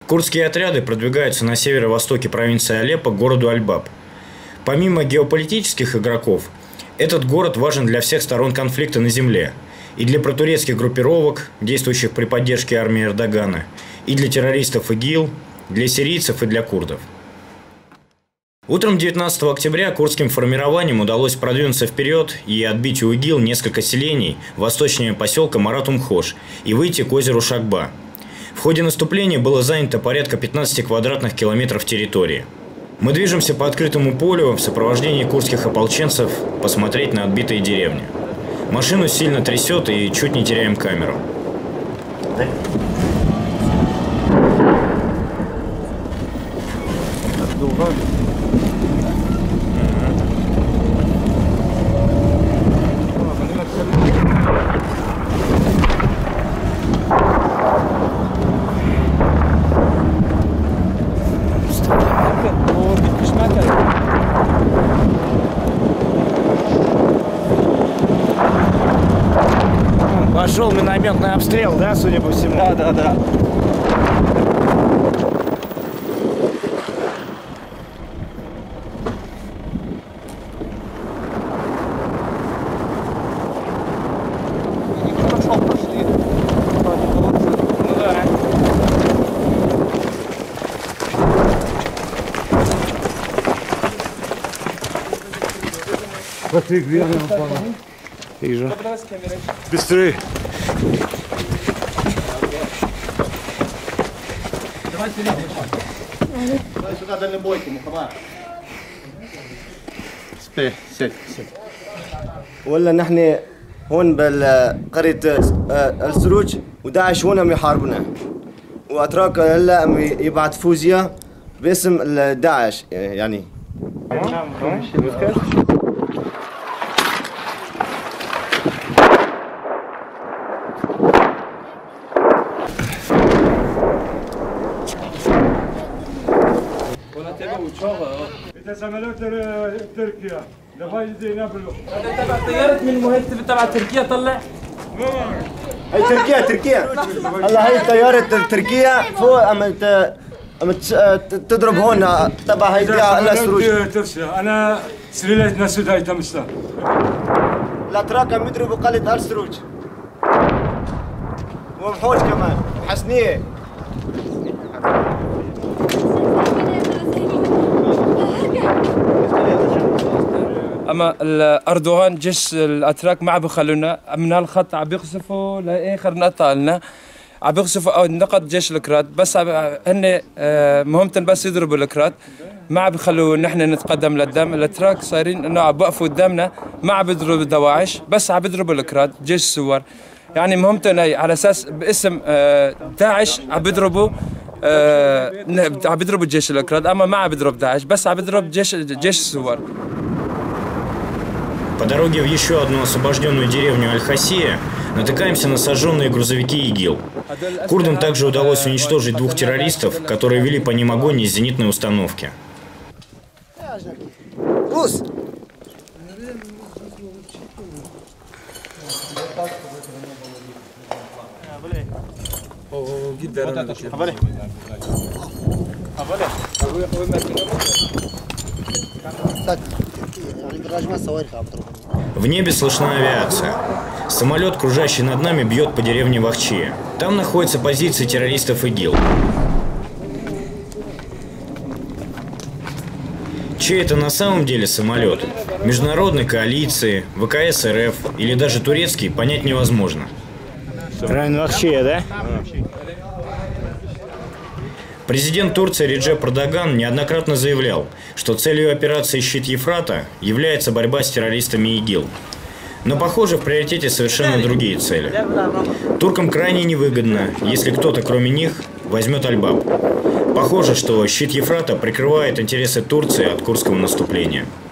Курдские отряды продвигаются на северо-востоке провинции Алеппо к городу Аль-Баб. Помимо геополитических игроков, этот город важен для всех сторон конфликта на земле. И для протурецких группировок, действующих при поддержке армии Эрдогана, и для террористов ИГИЛ, для сирийцев и для курдов. Утром 19 октября курдским формированиям удалось продвинуться вперед и отбить у ИГИЛ несколько селений восточнее поселка Марат-Умхош и выйти к озеру Шакба. В ходе наступления было занято порядка 15 квадратных километров территории. Мы движемся по открытому полю в сопровождении курдских ополченцев посмотреть на отбитые деревни. Машину сильно трясет и чуть не теряем камеру. Пошел минометный обстрел, да, судя по всему? Да. Смотри, где она упала. Вижу. Быстрее. Давай сюда дальнобойку, Мухаммад. سبيه سد ولا نحن هون بقرية السروج وداعش هون عم يحاربنا واتراك هلا عم يبعث فوزيا باسم داعش يعني انت سملوت تركيا لغايه زي نابلو تبع طيارة من مهندس تبع تركيا طلع هي تركيا هلا هي طيارة تركيا فوق عم تضرب هون تبع هيدي السروج انا سليلة نسود هاي تمسا الاتراك عم يضربوا قلعة السروج ومحوج كمان وحسنية اما اردوغان جيش الاتراك ما عم بخلونا من هالخط عم بيقصفوا لاخر نقطه لنا عم بيقصفوا نقط جيش الكراد بس هن مهمتهم بس يضربوا الكراد ما عم بيخلوا نحن نتقدم لقدام الاتراك صايرين انه عم بوقفوا قدامنا ما عم بيضربوا دواعش بس عم بيضربوا الكراد جيش السوار يعني مهمتهم هي على اساس باسم داعش عم بيضربوا عم بيضربوا جيش الكراد اما ما عم بيضرب داعش بس عم بيضرب جيش السوار. По дороге в еще одну освобожденную деревню Аль-Хасия натыкаемся на сожженные грузовики ИГИЛ. Курдам также удалось уничтожить 2 террористов, которые вели по ним огонь из зенитной установки. В небе слышна авиация. Самолет, кружащий над нами, бьет по деревне Вахчия. Там находятся позиции террористов ИГИЛ. Чей это на самом деле самолет? Международной коалиции, ВКС РФ или даже турецкий, понять невозможно. Район Вахчия, да? Президент Турции Реджеп Эрдоган неоднократно заявлял, что целью операции «Щит Ефрата» является борьба с террористами ИГИЛ. Но, похоже, в приоритете совершенно другие цели. Туркам крайне невыгодно, если кто-то, кроме них, возьмет Аль-Баб. Похоже, что «Щит Ефрата» прикрывает интересы Турции от курдского наступления.